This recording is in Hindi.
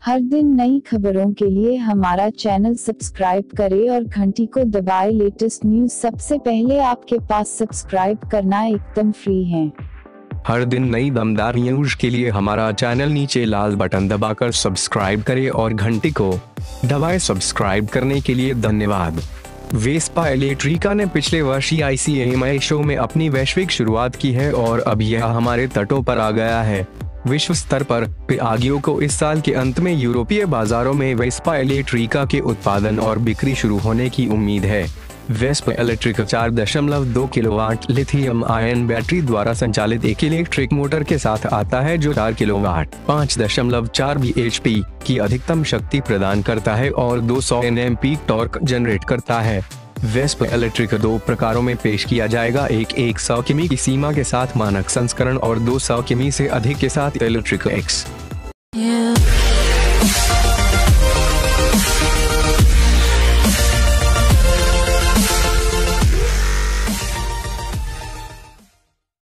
हर दिन नई खबरों के लिए हमारा चैनल सब्सक्राइब करें और घंटी को दबाएं। लेटेस्ट न्यूज सबसे पहले आपके पास सब्सक्राइब करना एकदम फ्री है। हर दिन नई दमदार न्यूज के लिए हमारा चैनल नीचे लाल बटन दबाकर सब्सक्राइब करें और घंटी को दबाएं। सब्सक्राइब करने के लिए धन्यवाद। वेस्पा इलेक्ट्रिका ने पिछले वर्ष ICMA शो में अपनी वैश्विक शुरुआत की है और अब यह हमारे तटों पर आ गया है। विश्व स्तर पर पियागियो को इस साल के अंत में यूरोपीय बाजारों में वेस्पा इलेक्ट्रिका के उत्पादन और बिक्री शुरू होने की उम्मीद है। Vespa Elettrica 4.2 kilowatt lithium ion battery द्वारा संचालित एक इलेक्ट्रिक मोटर के साथ आता है जो 4 किलोवाट 5.4 bhp की अधिकतम शक्ति प्रदान करता है और 200 Nm पीक टॉर्क जनरेट करता है। वेस्पा इलेक्ट्रिका 2 प्रकारों में पेश किया जाएगा, एक 100 किमी की सीमा के साथ मानक संस्करण और 200 किमी से अधिक के साथ इलेक्ट्रिका X।